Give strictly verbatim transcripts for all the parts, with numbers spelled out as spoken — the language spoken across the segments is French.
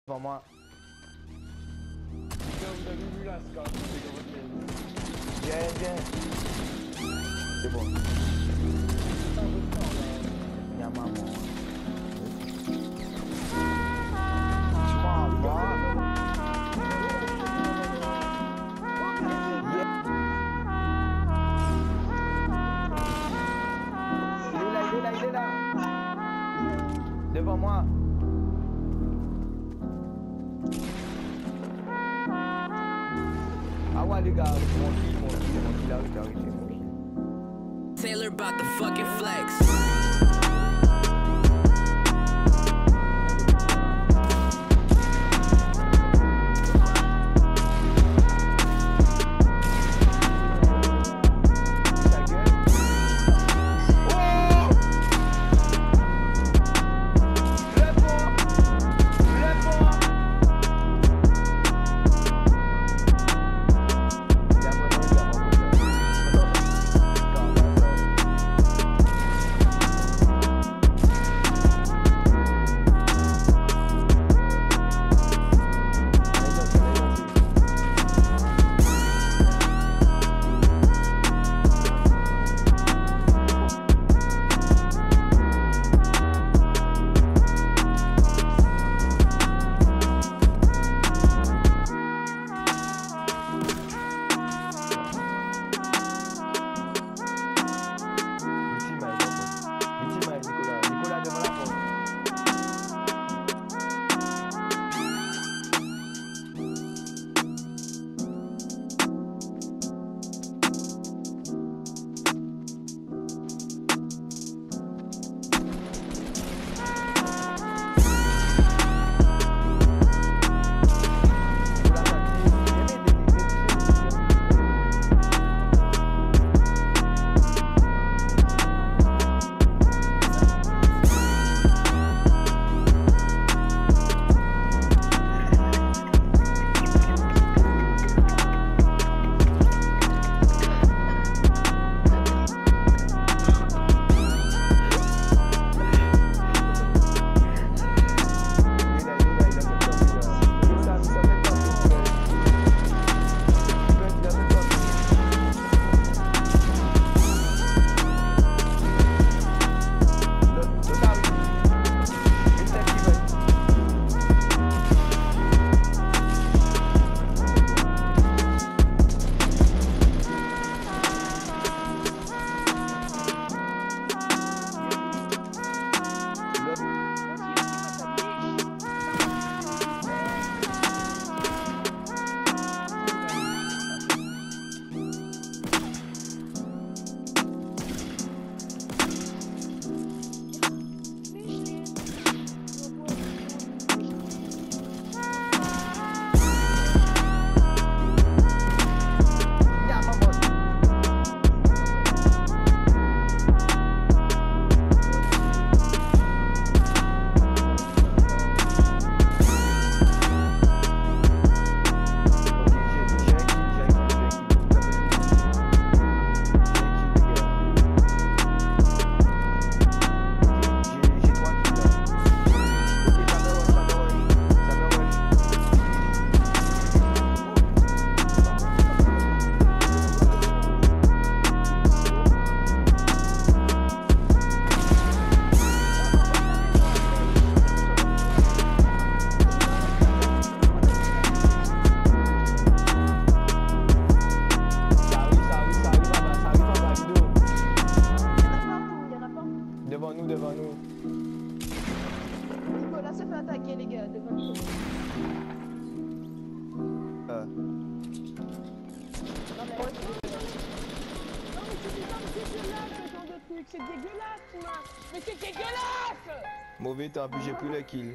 Devant moi. Vous avez vu la scar, Viens, viens. C'est bon. Y'a maman. Tu m'en vas. Il est là, il est là, il est là. Devant moi. Ah ouais les gars, mon kill, mon kill, mon kill, arrêtez, arrêtez, mon kill. Taylor about the fucking flex. Devant nous, devant nous. Nicolas s'est fait attaquer les gars, devant nous. Euh. Non mais ouais, non mais c'est dégueulasse ce genre de truc, c'est dégueulasse moi. Mais c'est dégueulasse. Mauvais temps, puis j'ai plus le kill.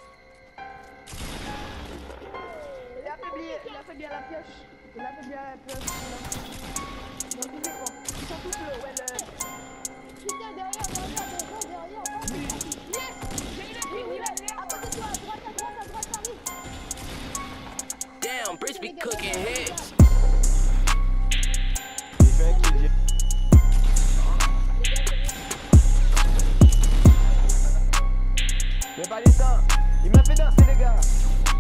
Il a affaibli, il a affaibli à la pioche. Il a affaibli à la pioche. Bon, bougez pas. Ils sont tous le, ouais, le... Putain, derrière, derrière, derrière, derrière. Yes, j'ai eu le kill, il a l'air. À côté de toi, à droite, à droite, à droite, arrive. Damn, Brice be cooking hits. J'ai fait un kill, j'ai... Mais pas les temps. Il m'a fait danser les gars.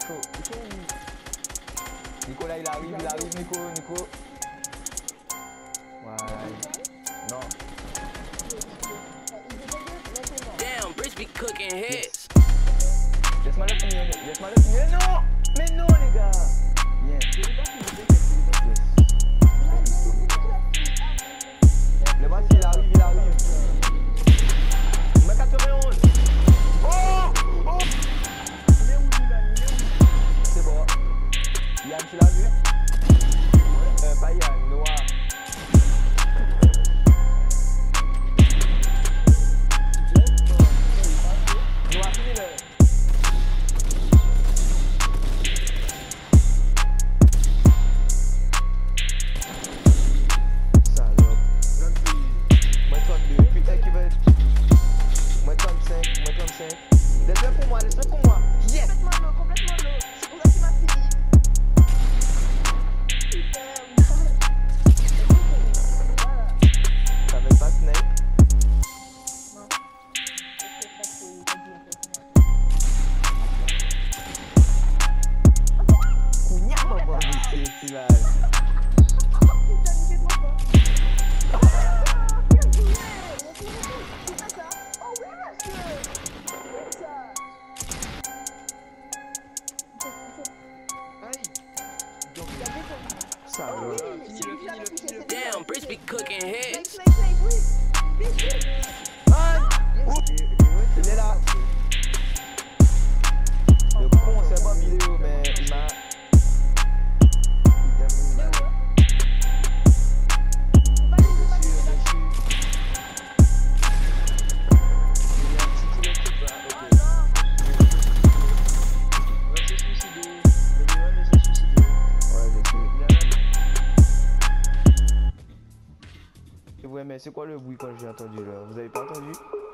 Chaud, chaud. Nicolas il arrive, il arrive, Nico, Nico. Voilà. Non. Damn, bitch be cooking hits. Laisse-moi le finir, laisse-moi le finir. Non! Mais non les gars! Bien. Le match il arrive, il arrive. Mais quatre-vingt-onze. Oh! Oh! C'est bon. Yann, tu l'as vu? Euh, pas Yann, Noah. Noah, finis-le. Salope. Moins trente-deux, putain qui veut. Moins trente-cinq, moins trente-cinq. Laisse-le pour moi, laisse-le pour moi. Yes! Complètement low, complètement low. C'est pour ça qu'il m'a fini. T'avais pas snipe? Non. Cougna, maman, c'est festival. Putain, mais c'est trop fort. Ah, bien joué. C'est pas ça. Oh oui, monsieur. C'est ça. Salope. Damn, bitch be cooking hits. Snake, snake, snake, oui. Vite, vite. Ah! Ouh! Il est là. Le con, c'est pas vidéo, mais il m'a. Ouais, mais c'est quoi le bruit quand j'ai entendu là? Vous avez pas entendu?